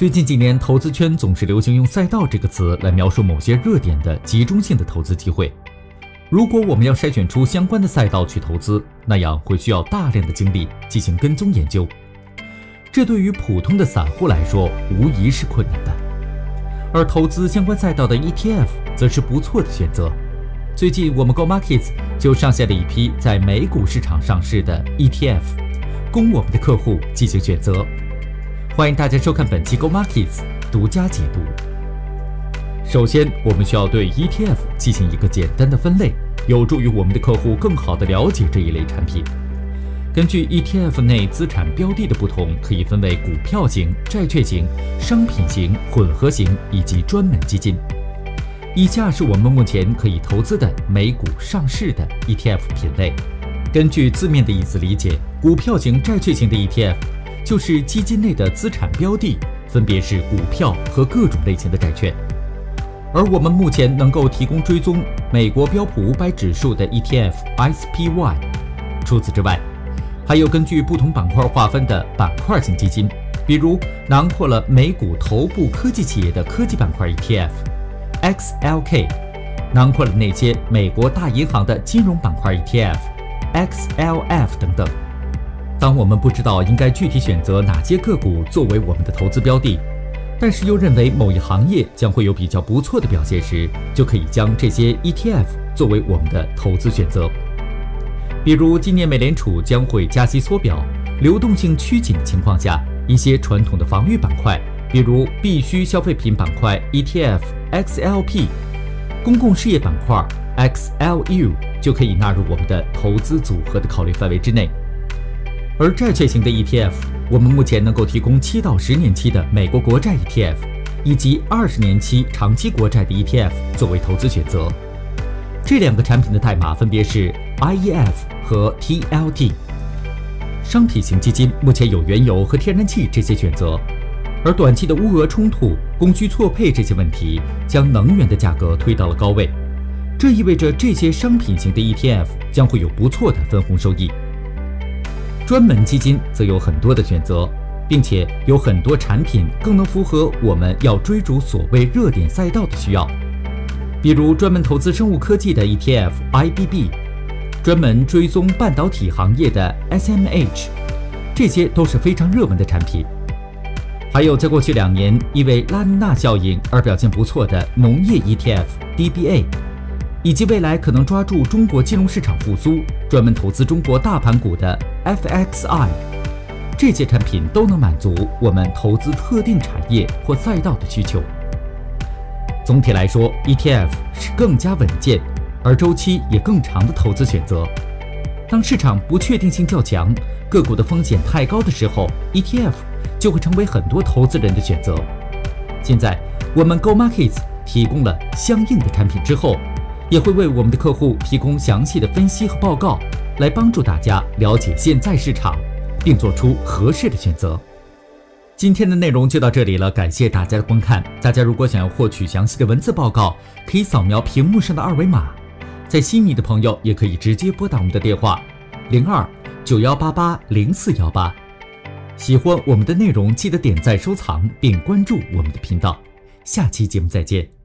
最近几年，投资圈总是流行用赛道这个词来描述某些热点的集中性的投资机会。如果我们要筛选出相关的赛道去投资，那样会需要大量的精力进行跟踪研究，这对于普通的散户来说无疑是困难的。而投资相关赛道的 ETF 则是不错的选择。最近我们 Go Markets 就上线了一批在美股市场上市的 ETF， 供我们的客户进行选择。欢迎大家收看本期 Go Markets 独家解读。首先，我们需要对 ETF 进行一个简单的分类，有助于我们的客户更好地了解这一类产品。根据 ETF 内资产标的的不同，可以分为股票型、债券型、商品型、混合型以及专门基金。以下是我们目前可以投资的美股上市的 ETF 品类。根据字面的意思理解，股票型、债券型的 ETF 就是基金内的资产标的，分别是股票和各种类型的债券。而我们目前能够提供追踪美国标普500指数的 ETF SPY。除此之外，还有根据不同板块划分的板块型基金，比如囊括了美股头部科技企业的科技板块 ETF XLK， 囊括了那些美国大银行的金融板块 ETF XLF 等等。当我们不知道应该具体选择哪些个股作为我们的投资标的，但是又认为某一行业将会有比较不错的表现时，就可以将这些 ETF 作为我们的投资选择。比如今年美联储将会加息缩表，流动性趋紧的情况下，一些传统的防御板块，比如必需消费品板块 ETF XLP、公共事业板块 XLU 就可以纳入我们的投资组合的考虑范围之内。而债券型的 ETF， 我们目前能够提供7到10年期的美国国债 ETF， 以及20年期长期国债的 ETF 作为投资选择。这两个产品的代码分别是 IEF 和 TLT。商品型基金目前有原油和天然气这些选择，而短期的乌俄冲突、供需错配这些问题将能源的价格推到了高位，这意味着这些商品型的 ETF 将会有不错的分红收益。专门基金则有很多的选择，并且有很多产品更能符合我们要追逐所谓热点赛道的需要，比如专门投资生物科技的 ETF IBB， 专门追踪半导体行业的 SMH， 这些都是非常热门的产品。还有在过去2年因为拉尼娜效应而表现不错的农业 ETF DBA， 以及未来可能抓住中国金融市场复苏，专门投资中国大盘股的 FXI， 这些产品都能满足我们投资特定产业或赛道的需求。总体来说， ETF 是更加稳健而周期也更长的投资选择。当市场不确定性较强，个股的风险太高的时候， ETF 就会成为很多投资人的选择。现在我们 Go Markets 提供了相应的产品之后，也会为我们的客户提供详细的分析和报告，来帮助大家了解现在市场，并做出合适的选择。今天的内容就到这里了，感谢大家的观看。大家如果想要获取详细的文字报告，可以扫描屏幕上的2维码。在悉尼的朋友也可以直接拨打我们的电话02-9188-0418。喜欢我们的内容，记得点赞、收藏并关注我们的频道。下期节目再见。